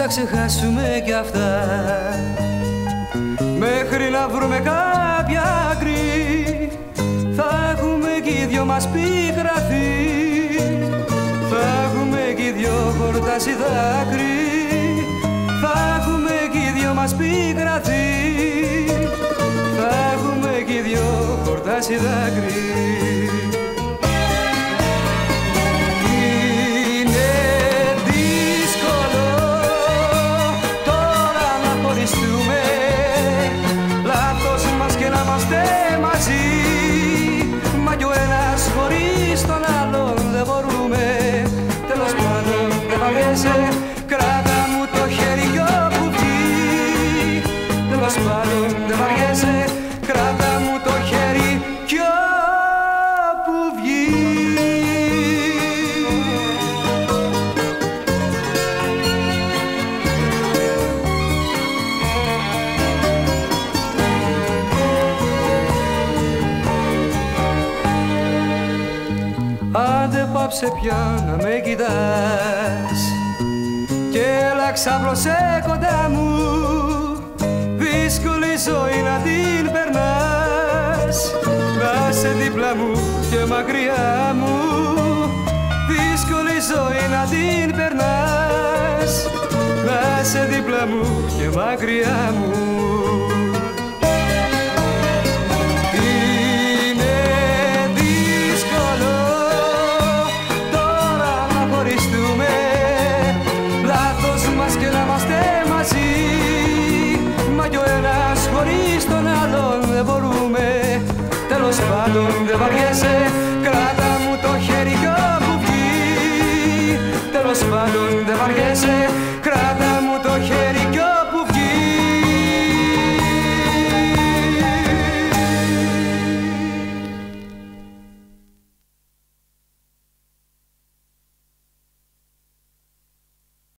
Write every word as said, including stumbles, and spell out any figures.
ξεχάσουμε κι αυτά, μέχρι να βρούμε κάποια άκρη. Θα έχουμε κι οι δυο μας πικραθεί, θα έχουμε κι οι δυο χορτάσει δάκρυ, θα έχουμε κι οι δυο μας πικραθεί, θα έχουμε κι οι δυο χορτάσει δάκρυ. Κράτα μου το χέρι κι όπου βγει, τέλος πάντων δεν βαριέσαι. Κράτα μου το χέρι κι όπου βγει. Άντε πάψε πια να με κοιτάς κι έλα ξάπλωσέ κοντά μου. Δύσκολη ζωή να την περνάς, να σε δίπλα μου και μακριά μου. Δύσκολη ζωή να την περνάς, να σε δίπλα μου και μακριά μου. Χωρίς τον άλλον δεν μπορούμε, τέλος πάντων δεν βαριέσαι.